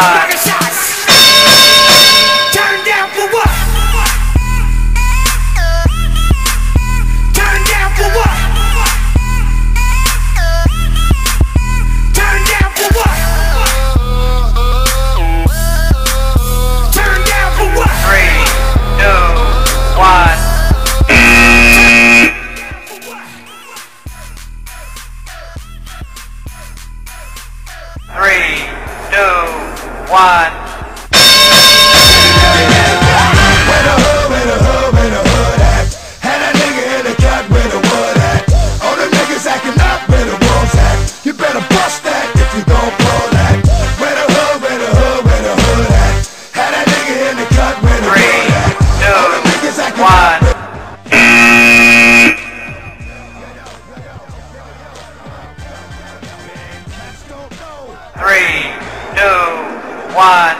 one. Turn down for what? Turn down for what? Turn down for what? Turn down for what? 3, 2, 1. 3, 2, 1. Three, two, one.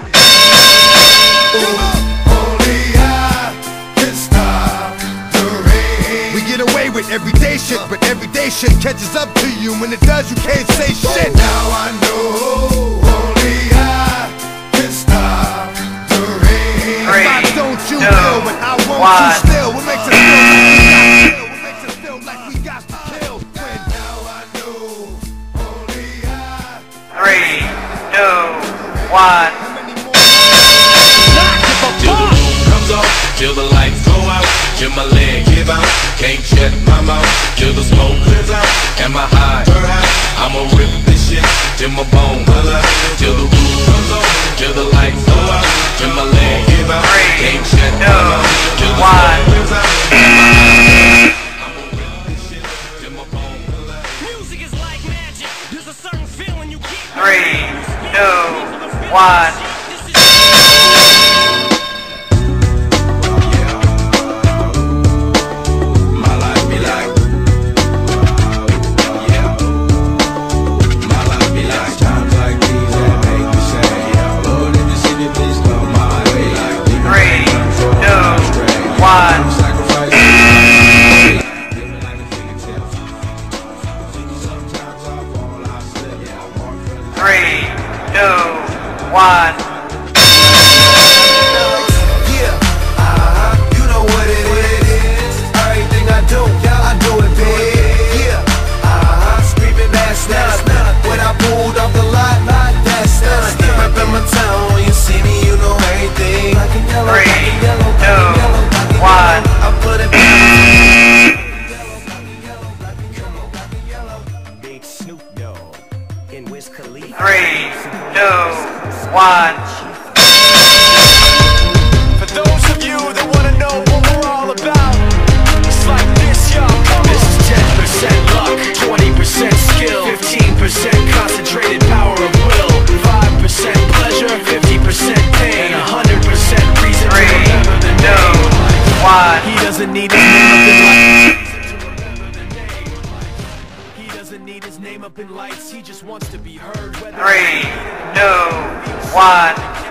Only I can stop the rain. We get away with everyday shit, but everyday shit catches up to you. When it does, you can't say shit. Now I know only I can stop the rain. Three, Why don't you two, will, but I won't one. you still? What makes us feel like we got to kill? When now I know only I. 3, 2, 1. Till the roof comes off, till the lights go out, till my leg give out, can't shut my mouth, till the smoke clears out, and my high, I'ma rip this shit till my bone will out, till the roof comes off, till the lights go out, till my leg give out, can't shut my mouth, till the smoke clears out, and my high, I'ma rip this shit till my bone will out. Music is like magic. There's a certain feeling you keep. 3, 2, 1. Three, two, one. Yeah, you know what it is. Everything I do it big. Yeah, screaming that's not when I pulled off the lot. That's not reppin' my town. When you see me, you know everything. 3, 2, 1. I put it Big Snoop Dogg and Wiz Khalifa. 3, 2, 1. For those of you that wanna know what we're all about, it's like this, y'all. This is 10% luck, 20% skill, 15% concentrated power of will, 5% pleasure, 50% pain, and 100% reason to 3, remember the 2, name. 1. He doesn't need his name up in lights. He doesn't need his name up in lights. He just wants to be heard. 3, 2, 1.